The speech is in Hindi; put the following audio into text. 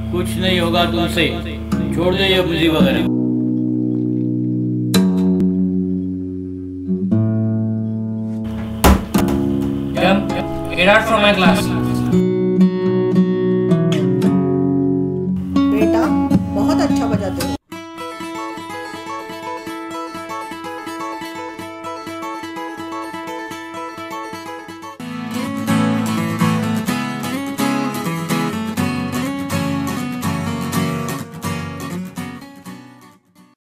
कुछ नहीं होगा तुमसे, छोड़ दे ये बुद्धि वगैरह। Get out from my class.